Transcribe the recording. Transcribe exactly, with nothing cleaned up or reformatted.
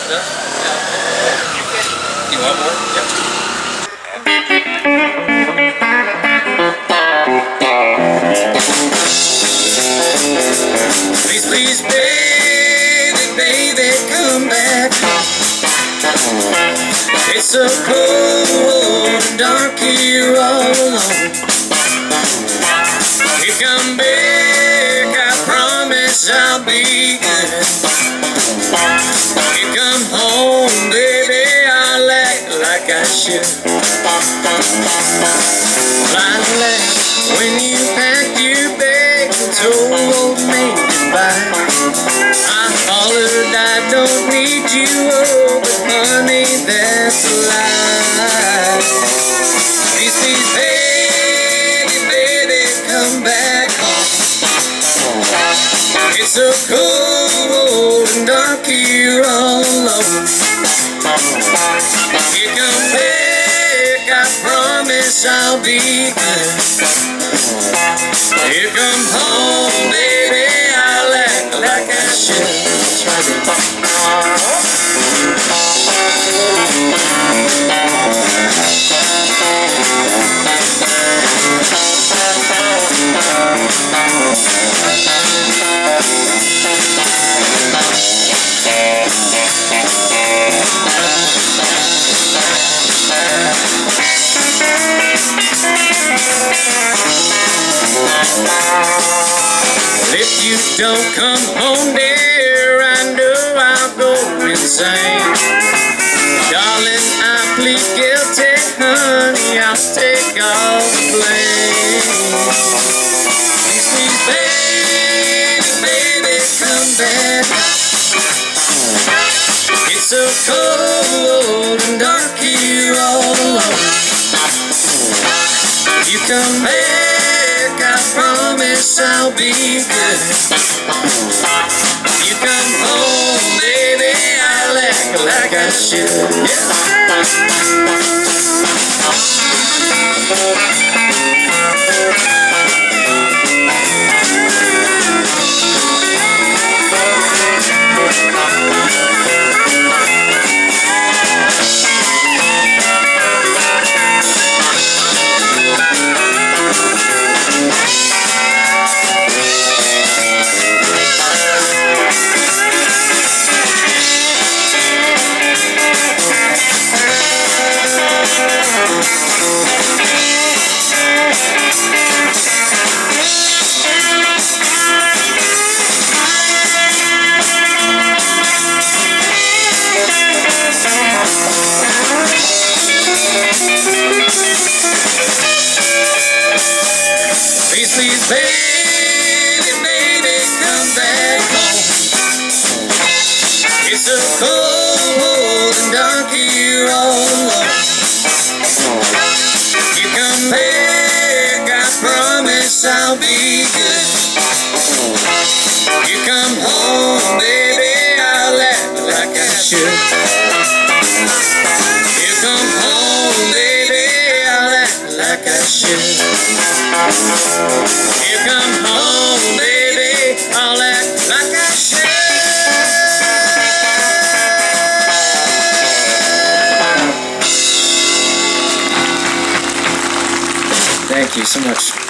enough? Yeah. You want more? Yeah. Please, please, baby, baby, come back. It's so cold and dark here all alone. You come back, I promise I'll be good. You come home, baby, I'll act like I should. I laughed when you packed your bags and told old man goodbye. I hollered I don't need you, oh, but honey, that's a lie. Please, please, baby, baby, come back home. It's so cold and dark here all alone. You come back, I promise I'll be good. You come home, baby, I'll act like I should. If you don't come home, dear, I know I'll go insane. Darling, I plead guilty, honey, I'll take all the blame. Please, please, baby, baby, come back. It's so cold and dark here all alone. You come back, I promise I'll be good. You come home, baby, I'll act like I should. Please, please, baby, baby, come back home. It's so cold and dark here all alone. You come back, I promise I'll be good. You come home, baby, I'll act like I should. You come home, baby, I'll act like I should. You come home, baby, I'll act like I should. Thank you so much.